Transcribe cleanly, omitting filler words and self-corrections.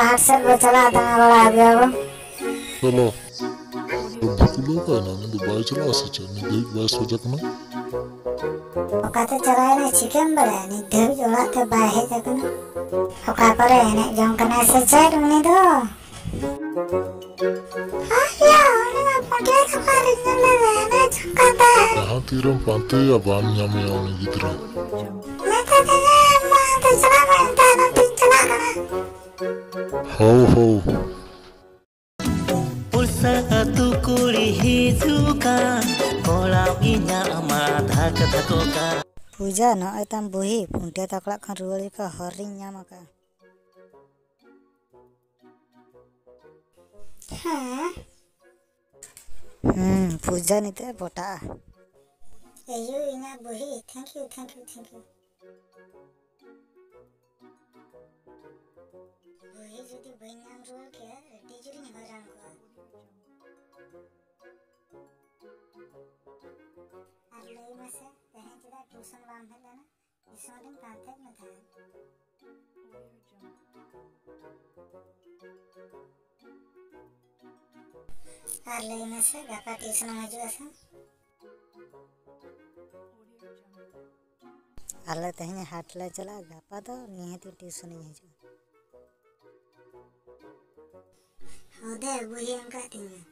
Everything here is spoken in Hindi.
हाट से चला दाना बड़ा गया वो चलो भूलो का ना मैं बाय चला से चल देख बस हो जाकना ओकाते चलाए ना चिकन बड़ा नहीं देव जोड़ा ते बाहे जाकना ओका परे ने जम कना से चार मनी दो हाया ना पटे का पारे ने ना झुकाता यहाँ तीरम पांते या बाम यामे आने गिद्रा मैं तो मां तो चला मैं ताना पिन चला कना हो Satu kuli hijuka kolam inya amadha kathakoka पूजा न एतम बुही पुंटे तकड़ा खन रुवली का हरी न्यामा का हाँ पूजा निते बोटा एयू इना बुही थैंक यू बुही जुदी बइनाम रोल के डिजुरी नि हरान को अल्ले मसे कहीं चला ट्यूशन वाम है ना इसमें कांटेक्ट में था अल्ले मसे गपा ट्यूशन में जो ऐसा अल्ले तहीं हाथ ले चला गपा तो नियति ट्यूशन ही है जो होदे बुही अंका तीन